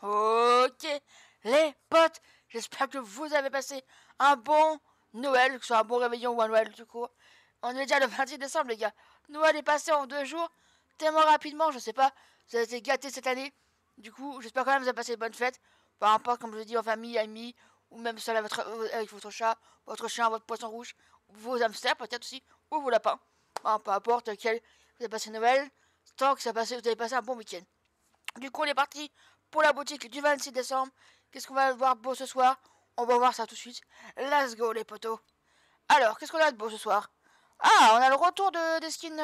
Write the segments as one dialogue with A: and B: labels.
A: Ok, les potes, j'espère que vous avez passé un bon Noël, que ce soit un bon réveillon ou un Noël tout court. On est déjà le 26 décembre, les gars. Noël est passé en 2 jours, tellement rapidement, je sais pas. Vous avez été gâtés cette année. Du coup, j'espère quand même que vous avez passé de bonnes fêtes. Peu importe, comme je l'ai dit, en famille, amis, ou même seul avec votre chat, votre chien, votre poisson rouge, vos hamsters peut-être aussi, ou vos lapins. Bon, peu importe quel, vous avez passé Noël, tant que ça passé, vous avez passé un bon week-end. Du coup, on est parti pour la boutique du 26 décembre. Qu'est-ce qu'on va voir beau ce soir? On va voir ça tout de suite. Let's go, les potos. Alors, qu'est-ce qu'on a de beau ce soir? Ah, on a le retour des skins.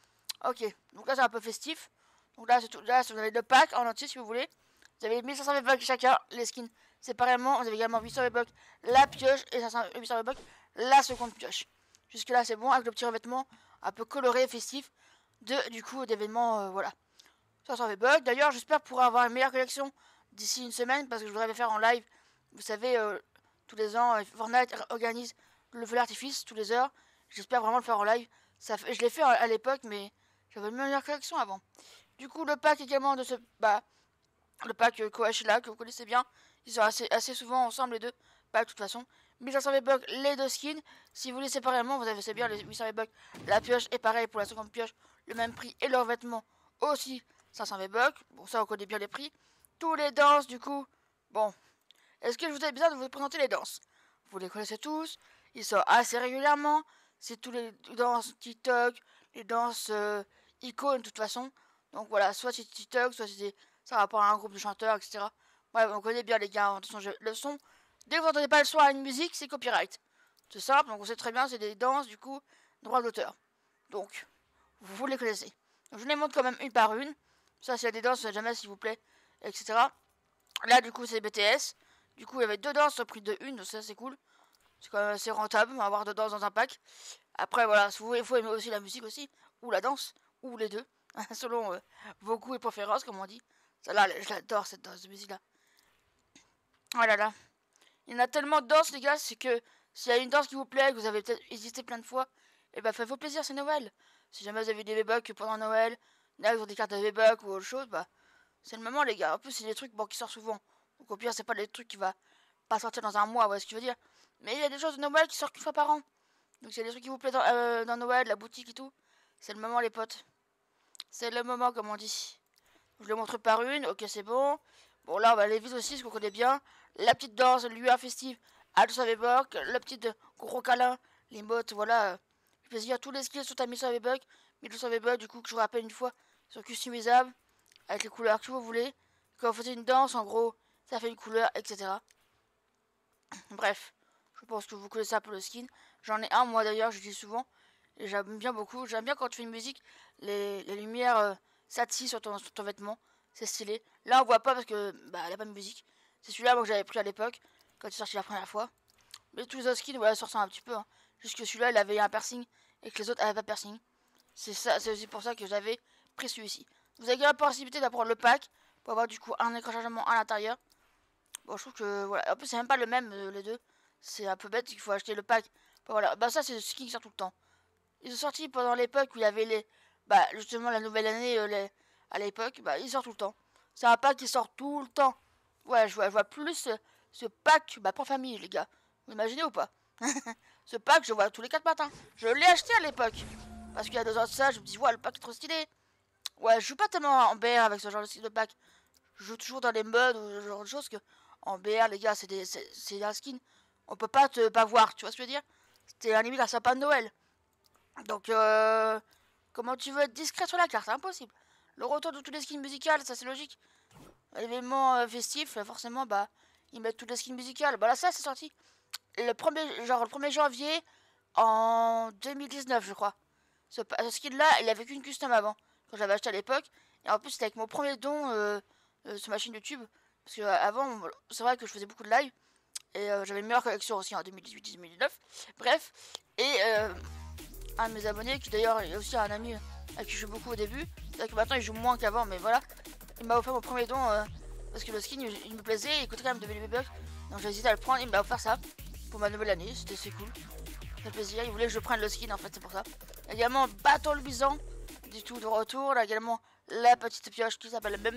A: Ok, donc là, c'est un peu festif. Donc là, c'est tout. Là, vous avez le pack en entier si vous voulez. Vous avez 1500 V-Bucks chacun, les skins séparément. Vous avez également 800 V-Bucks la pioche et 800 V-Bucks la seconde pioche. Jusque là, c'est bon avec le petit revêtement un peu coloré, festif du coup d'événements. Voilà. 500 V-Bucks. D'ailleurs, j'espère pouvoir avoir une meilleure collection d'ici une semaine parce que je voudrais le faire en live. Vous savez, tous les ans, Fortnite organise le feu d'artifice tous les heures. J'espère vraiment le faire en live. Je l'ai fait à l'époque, mais j'avais une meilleure collection avant. Du coup, le pack également de ce. Bah, le pack Koach là, que vous connaissez bien. Ils sont assez souvent ensemble, les deux. Pas de toute façon. 1500 V-Bucks, les deux skins. Si vous voulez séparément, vous avez c'est bien les 800 V-Bucks. La pioche est pareil pour la seconde pioche. Le même prix et leurs vêtements aussi 500 V-Bucks. Bon, ça, on connaît bien les prix. Tous les danses, du coup. Bon. Est-ce que je vous ai besoin de vous présenter les danses? Vous les connaissez tous. Ils sortent assez régulièrement. C'est tous les danses TikTok, les danses icônes, de toute façon. Donc voilà, soit c'est TikTok, soit c'est ça rapport à un groupe de chanteurs, etc. Ouais, on connaît bien les gars. Le son, dès que vous n'entendez pas le son à une musique, c'est copyright. C'est simple, donc on sait très bien, c'est des danses, du coup, droit d'auteur. Donc, vous les connaissez. Donc, je les montre quand même une par une. Ça, c'est des danses, jamais s'il vous plaît, etc. Là, du coup, c'est BTS. Du coup, il y avait deux danses au prix de une, donc ça, c'est cool. C'est quand même assez rentable, avoir deux danses dans un pack. Après, voilà, il faut aimer aussi la musique aussi, ou la danse, ou les deux, selon vos goûts et préférences, comme on dit. Celle-là, je l'adore, cette danse de musique-là. Oh là là. Il y en a tellement de danses, les gars, c'est que s'il y a une danse qui vous plaît, que vous avez peut-être hésité plein de fois, et bah faites-vous plaisir, c'est Noël. Si jamais vous avez des V-Bucks pendant Noël, là vous avez des cartes de V-Bucks ou autre chose, bah c'est le moment, les gars. En plus, c'est des trucs bon, qui sortent souvent. Donc au pire, c'est pas des trucs qui va pas sortir dans un mois, vous voyez ce que je veux dire. Mais il y a des choses de Noël qui sortent qu'une fois par an. Donc s'il y a des trucs qui vous plaisent dans Noël, la boutique et tout, c'est le moment, les potes. C'est le moment, comme on dit. Je le montre par une, ok, c'est bon. Bon, là, on va aller vite aussi, ce qu'on connaît bien. La petite danse, lueur festive, à 200 V-Bucks. Le petit gros câlin, les mottes, voilà. Plaisir, tous les skills sont à 1100 V-Bucks. 1200 V-Bucks, du coup, que je vous rappelle une fois, sont customisables, avec les couleurs que vous voulez. Quand vous faites une danse, en gros, ça fait une couleur, etc. Bref, je pense que vous connaissez un peu le skin. J'en ai un, moi d'ailleurs, j'utilise souvent. Et j'aime bien beaucoup. J'aime bien quand tu fais une musique, les lumières s'attisent sur ton vêtement. C'est stylé. Là, on voit pas parce que bah, elle a pas de musique. C'est celui-là moi, que j'avais pris à l'époque, quand il est sorti la première fois. Mais tous les autres skins, voilà, ça ressemble un petit peu. Hein. Juste que celui-là, il avait un piercing et que les autres avaient pas de piercing. C'est aussi pour ça que j'avais pris celui-ci. Vous avez la possibilité d'apprendre le pack pour avoir du coup un écran chargement à l'intérieur. Bon, je trouve que voilà. En plus, c'est même pas le même les deux. C'est un peu bête, il faut acheter le pack. Bon, voilà, bah ça, c'est le skin qui sort tout le temps. Ils sont sortis pendant l'époque où il y avait les. Bah, justement, la nouvelle année à l'époque, bah, il sort tout le temps. C'est un pack qui sort tout le temps. Ouais, je vois plus ce pack, bah, pour famille, les gars. Vous imaginez ou pas? Ce pack, je vois tous les 4 matins. Je l'ai acheté à l'époque. Parce qu'il y a 2 ans de ça, je me dis, ouais, le pack est trop stylé. Ouais, je joue pas tellement en BR avec ce genre de pack. Je joue toujours dans les modes ou ce genre de choses que. En BR, les gars, c'est un skin. On peut pas pas voir, tu vois ce que je veux dire? C'était un limite un sapin de Noël. Donc, comment tu veux être discret sur la carte? Impossible. Le retour de tous les skins musicales, ça c'est logique. L'événement festif, forcément, bah, ils mettent toutes les skins musicales. Bah là, ça c'est sorti le 1er janvier en 2019, je crois. Ce skin-là, il avait qu'une custom avant, quand j'avais acheté à l'époque. Et en plus, c'était avec mon premier don sur ma chaîne YouTube. Parce que avant, c'est vrai que je faisais beaucoup de live. Et j'avais une meilleure collection aussi en 2018-2019. Bref. Et un de mes abonnés, qui d'ailleurs est aussi un ami avec qui je joue beaucoup au début. C'est-à-dire que maintenant il joue moins qu'avant, mais voilà. Il m'a offert mon premier don parce que le skin il me plaisait, il coûtait quand même 2000 V-Bucks. Donc j'ai hésité à le prendre, il m'a offert ça pour ma nouvelle année, c'est cool. Ça fait plaisir, il voulait que je prenne le skin en fait, c'est pour ça. Également Bâton luisant, du tout de retour. Là également la petite pioche qui s'appelle le même nom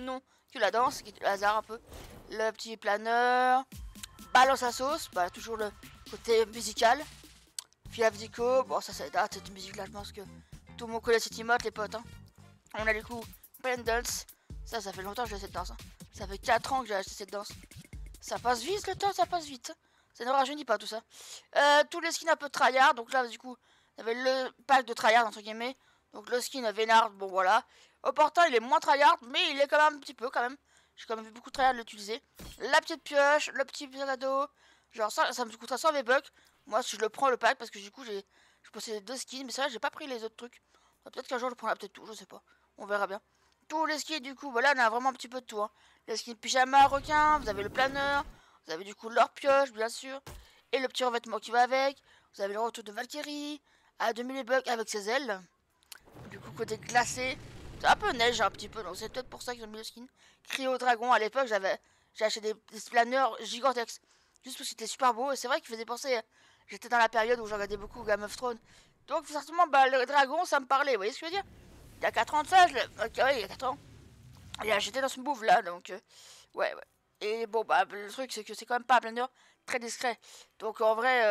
A: que la danse, qui est le hasard un peu. Le petit planeur, balance à sauce, bah toujours le côté musical. Fiaf Dico, bon ça date cette musique là, je pense que tout le monde connaît cette emote les potes. Hein. On a du coup Pendles, ça fait longtemps que j'ai cette danse. Hein. Ça fait 4 ans que j'ai acheté cette danse. Ça passe vite le temps, ça passe vite. Ça ne rajeunit pas tout ça. Tous les skins un peu tryhard, donc là du coup, il y avait le pack de tryhard entre guillemets. Donc le skin Vénard, bon voilà. Au portant il est moins tryhard, mais il est quand même un petit peu quand même. J'ai quand même vu beaucoup de tryhard l'utiliser. La petite pioche, le petit cadeau. Genre ça me coûtera 100 V-Bucks. Moi si je le prends le pack parce que du coup je possédais 2 skins, mais c'est vrai j'ai pas pris les autres trucs. Peut-être qu'un jour je prendrai peut-être tout, je sais pas. On verra bien. Tous les skins du coup, voilà on a vraiment un petit peu de tout. Hein. Les skins pyjama requin, vous avez le planeur. Vous avez du coup leur pioche, bien sûr. Et le petit revêtement qui va avec. Vous avez le retour de Valkyrie. À 2000 bucks avec ses ailes. Du coup, côté glacé. C'est un peu neige, un petit peu. Donc, c'est peut-être pour ça qu'ils ont mis le skin. Cryo Dragon, à l'époque, j'ai acheté des planeurs gigantesques. Juste parce que c'était super beau. Et c'est vrai qu'il faisait penser. J'étais dans la période où je regardais beaucoup Game of Thrones. Donc, certainement, bah, le dragon, ça me parlait. Vous voyez ce que je veux dire? Il y a 4 ans de ça, ok, ouais, il y a 4 ans. Et j'étais dans ce move là, donc. Ouais. Et bon, bah, le truc, c'est que c'est quand même pas un planeur très discret. Donc, en vrai,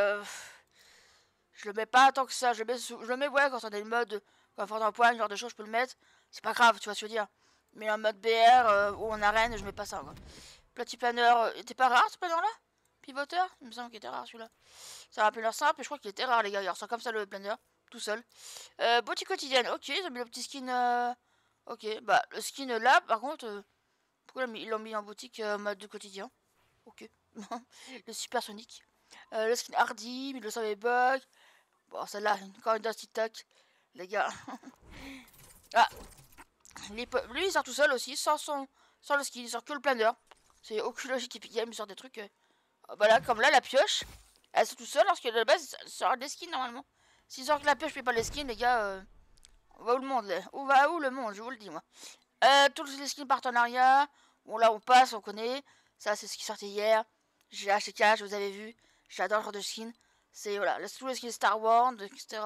A: je le mets pas tant que ça. Je le mets, ouais, quand on a une mode confort en poigne, genre de choses, je peux le mettre. C'est pas grave, tu vois ce que je veux dire. Mais en mode BR ou en arène, je mets pas ça, quoi. Petit planeur, il était pas rare ce planeur là? Pivoteur? Il me semble qu'il était rare celui-là. C'est un planeur simple, et je crois qu'il était rare, les gars. Il ressort comme ça le planeur, tout seul. Boutique quotidienne, ok, ils ont mis le petit skin. Ok, bah, le skin là, par contre. Pourquoi ils l'ont mis en boutique mode de quotidien? Ok. Le supersonique. Le skin Hardy, 1200 V-Bucks. Bon, celle-là, encore une danse TikTok. Les gars. Ah, lui, il sort tout seul aussi, sans le skin, il sort que le planeur. C'est aucune logique Epic Games, il sort des trucs. Voilà, comme là, la pioche. Elle sort tout seul, alors que de base, il sort des skins normalement. S'il sort que la pioche, puis pas les skins, les gars. On va où le monde, là? Où va où le monde, je vous le dis, moi. Tous les skins partenariat. Bon, là, on passe, on connaît. Ça, c'est ce qui sortait hier. J'ai acheté cash, vous avez vu. J'adore le genre de skin. C'est, voilà, tous les skins Star Wars, etc.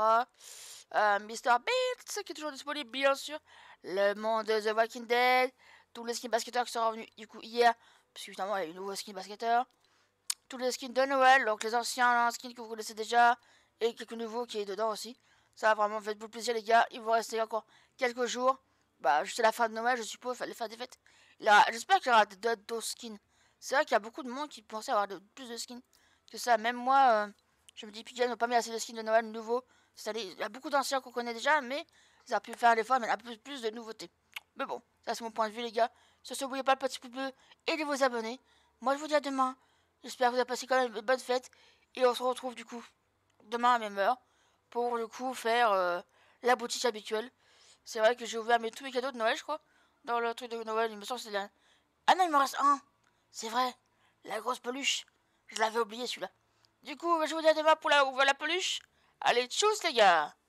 A: Mr. Beats, qui est toujours disponible, bien sûr. Le monde de The Walking Dead. Tous les skins basketteurs qui sont revenus, du coup, hier. Parce que, évidemment, il y a eu un nouveau skin basketteur. Tous les skins de Noël, donc les anciens skins que vous connaissez déjà. Et quelques nouveaux qui est dedans aussi. Ça va vraiment fait beaucoup plaisir, les gars. Il vous rester encore quelques jours. Bah, juste à la fin de Noël, je suppose, les fins des fêtes. J'espère qu'il y aura d'autres skins. C'est vrai qu'il y a beaucoup de monde qui pensait avoir plus de skins que ça. Même moi, je me dis, Pigeon n'ont pas mis assez de skins de Noël nouveaux. C'est-à-dire, il y a beaucoup d'anciens qu'on connaît déjà, mais ils ont pu faire l'effort, mais un peu plus de nouveautés. Mais bon, ça c'est mon point de vue, les gars. Sur ce, n'oubliez pas le petit pouce bleu et de vous abonner. Moi, je vous dis à demain. J'espère que vous avez passé quand même une bonne fête. Et on se retrouve du coup demain à la même heure pour du coup faire la boutique habituelle. C'est vrai que j'ai ouvert tous mes cadeaux de Noël, je crois. Dans le truc de Noël, il me semble que c'est là. Ah non, il me reste un. C'est vrai. La grosse peluche. Je l'avais oublié celui-là. Du coup, je vous dis à demain pour la peluche. Allez, tchuss les gars.